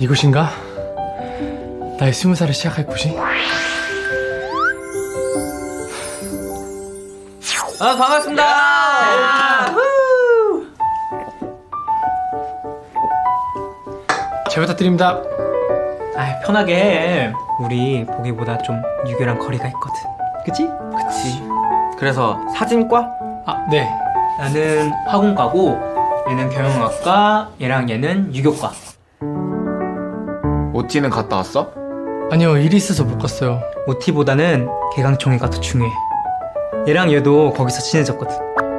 이곳인가? 나의 20살을 시작할 곳이? 반갑습니다. 잘 부탁드립니다. 편하게 해. 우리 보기보다 좀 유교랑 거리가 있거든. 그치? 그치. 그래서 사진과? 네. 나는 학원과고, 얘는 경영학과, 얘랑 얘는 유교과. OT는 갔다 왔어? 아니요, 일이 있어서 못 갔어요. OT보다는 개강총회가 더 중요해. 얘랑 얘도 거기서 친해졌거든.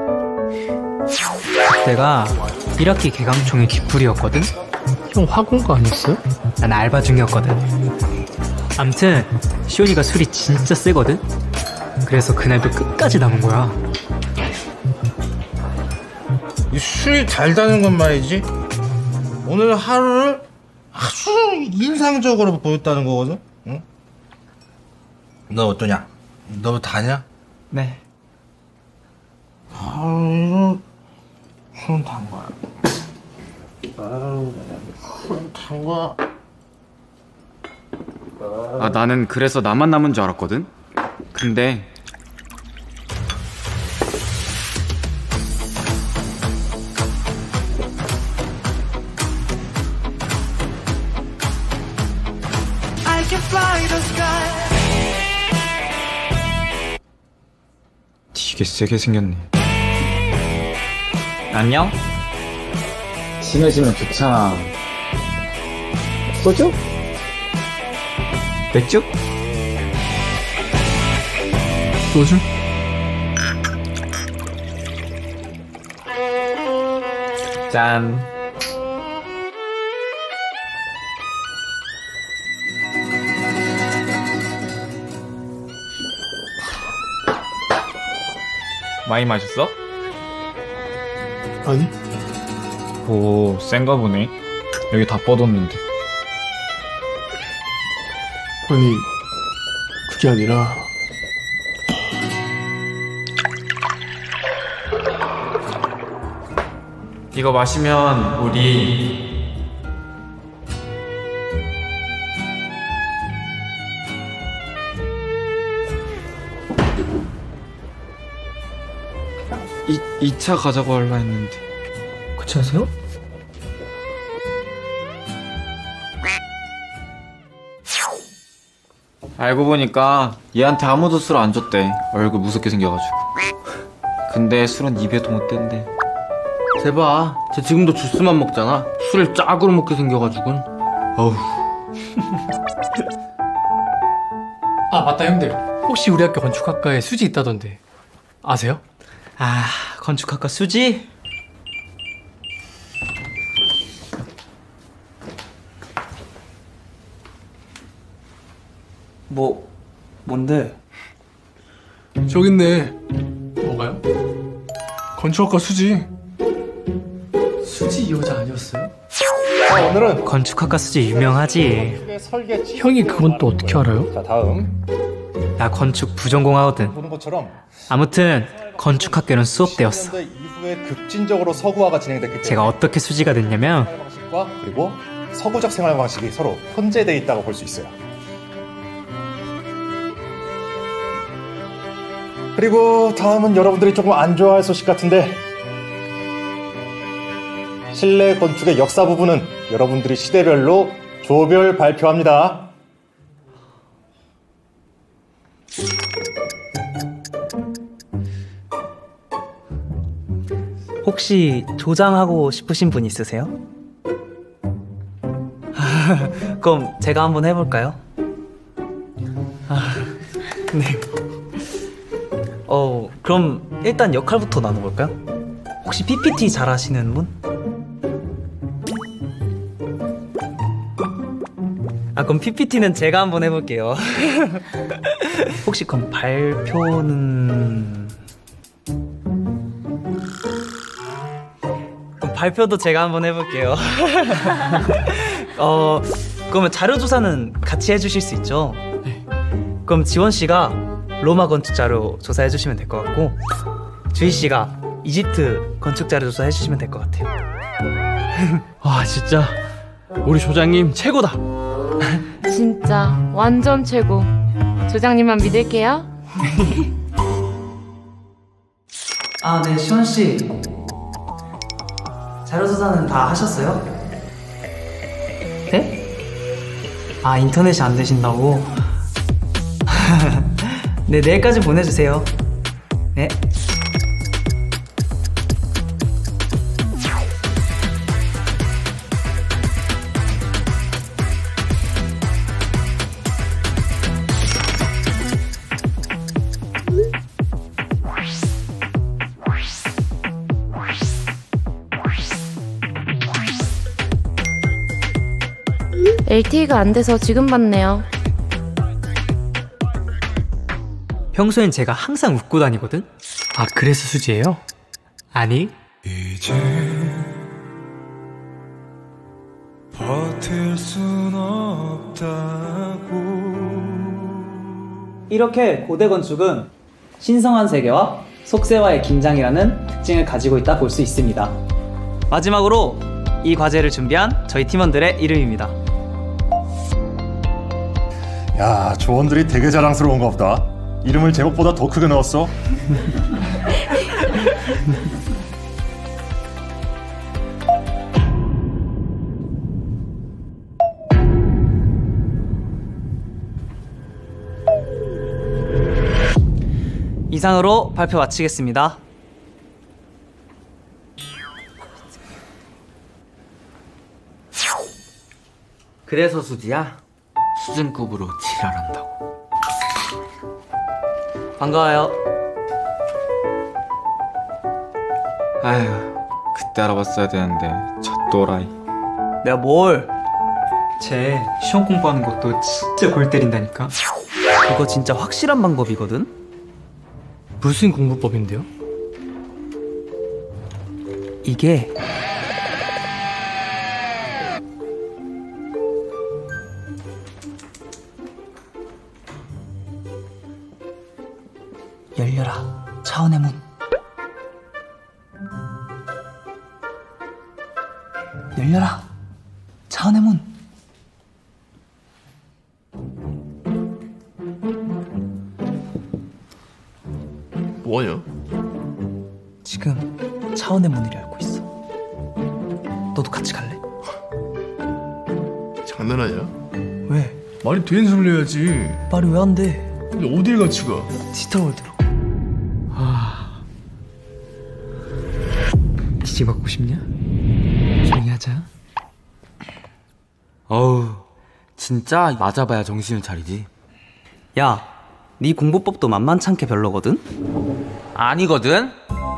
내가 1학기 개강총회 뒷풀이였거든? 형 학원가 아니었어요? 난 알바 중이었거든. 암튼 시온이가 술이 진짜 세거든? 그래서 그날도 끝까지 남은 거야. 이 술이 달다는 건 말이지, 오늘 하루를 아주 인상적으로 보였다는 거거든? 응? 너 어떠냐? 너 다냐? 네. 아유, 손 단 거야. 아유, 손 단 거야. 나는 그래서 나만 남은 줄 알았거든? 근데 되게 세게 생겼네. 안녕? 친해지면 좋잖아. 소주? 맥주? 소주? 짠. 많이 마셨어? 아니? 오, 센가 보네. 여기 다 뻗었는데. 아니, 그게 아니라 이거 마시면 우리 이 차 가자고 할라 했는데. 그치 하세요? 알고 보니까 얘한테 아무도 술 안 줬대. 얼굴 무섭게 생겨가지고. 근데 술은 입에도 못 댄대. 대박. 쟤 지금도 주스만 먹잖아. 술을 짝으로 먹게 생겨가지고는. 어우. 맞다 형들. 혹시 우리 학교 건축학과에 수지 있다던데 아세요? 건축학과 수지? 뭔데? 저기 있네. 뭐가요? 건축학과 수지. 수지 이 여자 아니었어요? 오늘은 건축학과 수지 유명하지. 설계 형이 그건 또 어떻게 알아요? 자, 다음 나 건축 부전공하거든. 보는 것처럼 아무튼 건축학교는 수업대였어. 90년대 이후에 급진적으로 서구화가 진행됐기 때문에 제가 어떻게 수지가 됐냐면, 생활 방식과 그리고 서구적 생활 방식이 서로 혼재되어 있다고 볼 수 있어요. 그리고 다음은 여러분들이 조금 안 좋아할 소식 같은데, 실내 건축의 역사 부분은 여러분들이 시대별로 조별 발표합니다. 혹시 조장하고 싶으신 분 있으세요? 그럼 제가 한번 해볼까요? 네. 그럼 일단 역할부터 나눠볼까요? 혹시 PPT 잘 하시는 분? 그럼 PPT는 제가 한번 해볼게요. 혹시 그럼 발표는... 그럼 발표도 제가 한번 해볼게요. 그러면 자료조사는 같이 해주실 수 있죠? 네. 그럼 지원씨가 로마 건축 자료 조사해주시면 될 것 같고, 주희씨가 이집트 건축 자료 조사해주시면 될 것 같아요. 와 진짜 우리 조장님 최고다. 진짜 완전 최고. 조장님만 믿을게요. 아, 네, 시원 씨. 자료 조사는 다 하셨어요? 네? 아, 인터넷이 안 되신다고? 네, 내일까지 보내주세요. 네. LTE가 안 돼서 지금 받네요. 평소엔 제가 항상 웃고 다니거든? 아, 그래서 수지예요? 아니, 이제 버틸 순 없다고. 이렇게 고대 건축은 신성한 세계와 속세와의 긴장이라는 특징을 가지고 있다 볼 수 있습니다. 마지막으로 이 과제를 준비한 저희 팀원들의 이름입니다. 야, 조원들이 되게 자랑스러운가 보다. 이름을 제목보다 더 크게 넣었어. 이상으로 발표 마치겠습니다. 그래서 수지야? 수준급으로 지랄한다고. 반가워요. 아휴, 그때 알아봤어야 되는데 저 또라이. 내가 뭘? 쟤 시험 공부하는 것도 진짜 골 때린다니까. 그거 진짜 확실한 방법이거든? 무슨 공부법인데요? 이게 열려라 차원의 문. 열려라 차원의 문. 뭐냐? 지금 차원의 문을 열고 있어. 너도 같이 갈래? 장난하냐? 왜? 말이 되는 소리를 해야지. 말이 왜 안 돼? 근데 어딜 같이 가? 디지털월드로. 지지 받고 싶냐? 조용히 하자. 어우, 진짜 맞아봐야 정신을 차리지. 야, 네 공부법도 만만찮게 별로거든? 아니거든?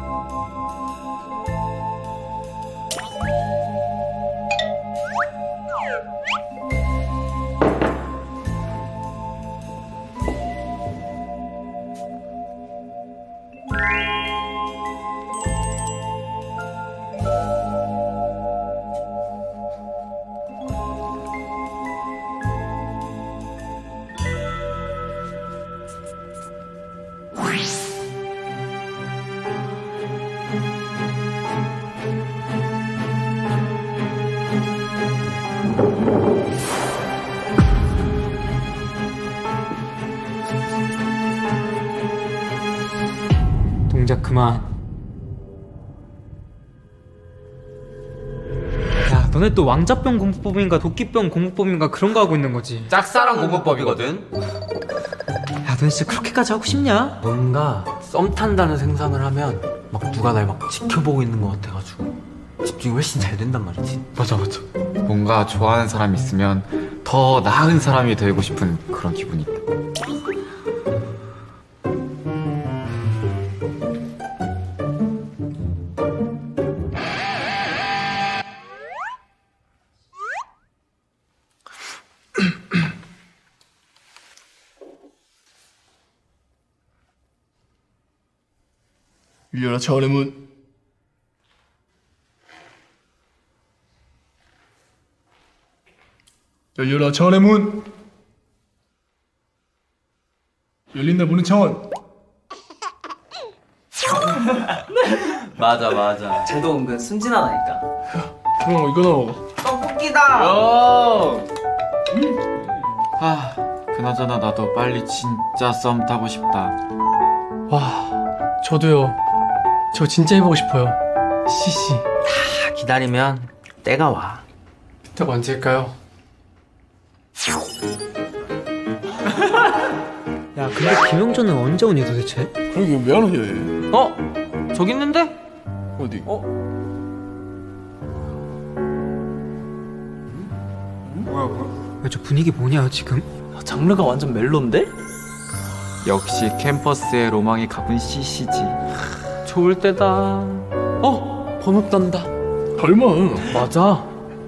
동작 그만. 야, 너네 또 왕자병 공부법인가 도끼병 공부법인가 그런 거 하고 있는 거지? 짝사랑 공부법이거든? 야, 너네 진짜 그렇게까지 하고 싶냐? 뭔가 썸 탄다는 생각을 하면 막 누가 날 막 지켜보고 있는 것 같아가지고 집중이 훨씬 잘 된단 말이지. 맞아, 맞아. 뭔가 좋아하는 사람이 있으면 더 나은 사람이 되고 싶은 그런 기분이 있다. 열려라 차원의 문. 열려라 차원의 문. 열린다 보는 차원. 맞아. 쟤도 은근 순진하다니까. 이거 넣어. 떡볶이다. 아, 그나저나 나도 빨리 진짜 썸 타고 싶다. 와, 저도요. 저 진짜 해보고 싶어요. CC. 다 기다리면 때가 와. 그때가 언제일까요? 야, 근데 김영준은 언제 오니 도대체? 그러게 왜 안 오냐 얘. 저기 있는데? 어디? 야, 저 분위기 뭐냐 지금? 장르가 완전 멜로인데? 역시 캠퍼스의 로망이 가쁜 CC지. 좋을 때다. 번호 딴다. 설마. 맞아.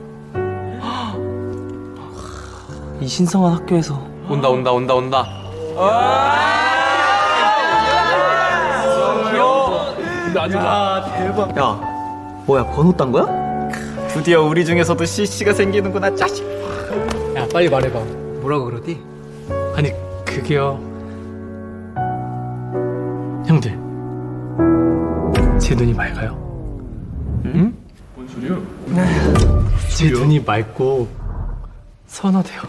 이 신성한 학교에서 온다. 야, 뭐야 번호 딴 거야? 드디어 우리 중에서도 CC가 생기는구나, 짜식. 야, 빨리 말해봐. 뭐라고 그러디? 아니, 그게요. 형들, 제 눈이 맑아요. 뭔 소리야? 제 눈이 맑고 선하대요.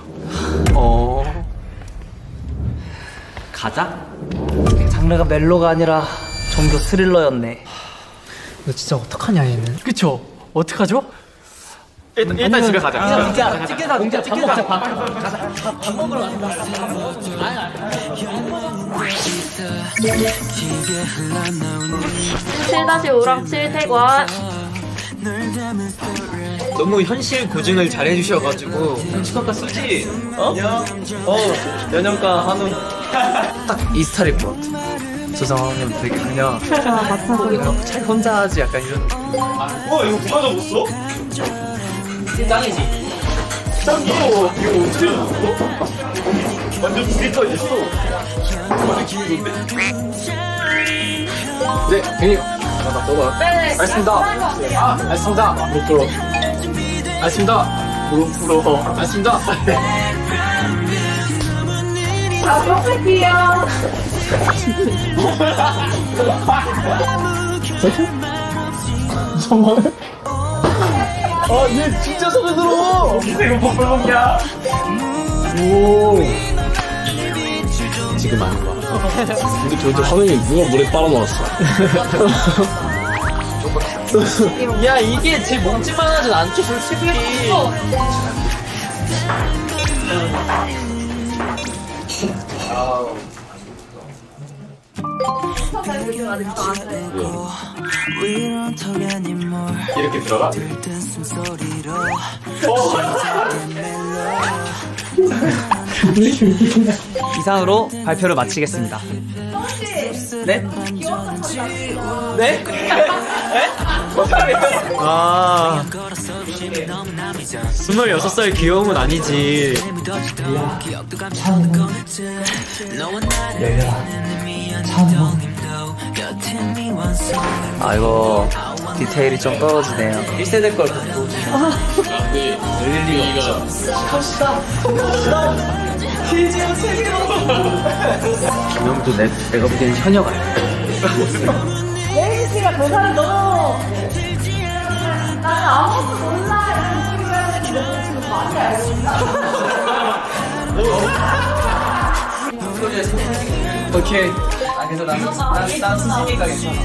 가자. 장르가 멜로가 아니라 종교 스릴러였네. 너 진짜 어떡하냐 얘는? 그쵸? 어떡하죠? 일단 집에 가자. 찍게다 공짜 밥 먹자 밥. 랑 7태관. 너무 현실 고증을 잘 해주셔가지고 치과과 쓰지? 연영과 한우. 딱 이 스타일일 것 같아. 저 상황은 되게 그냥 잘 혼자 하지 약간 이런. 이거 누가 적었어? 짱이지. 짱이야. 이거 어떻게 적었어? 완전 데이터 있어. 완전 기분 좋은데? 네, 형님. 하나 뽑아. 네. 알겠습니다. 알겠습니다. 무릎 꿇어. 알겠습니다. 무릎 꿇어. 알겠습니다. 얘 진짜 손에 들어. 이거 뭐 먹냐? 지금 아는 거. 근데 저때 화면이 누가 물에 빨아놓았어. 야 이게 제 먹지만 하진 않죠 솔직히. 이렇게 들어가? 이상으로 발표를 마치겠습니다. 네? 네? 아 26살 귀여움은 아니지. 아 이거 디테일이 좀 떨어지네요. 1세대 걸 듣고 김영도 내가 보기엔 현역 아니야. 레이지 씨가 대사를 너무 나는 아무것도 몰라 이런 소리를 하는데 너무 지금 많이 알고 있다. 오케이. 아 그래서 난 수진이가 괜찮아.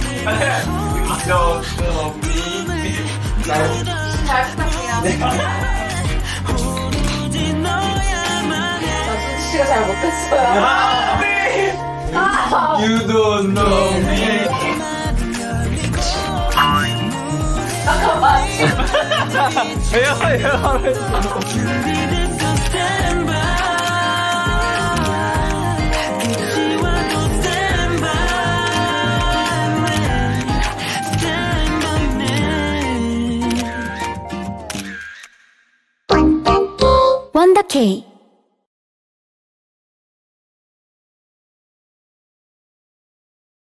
잘 부탁해요. 수지 씨가 잘 못했어요. You don't know me. 원더케이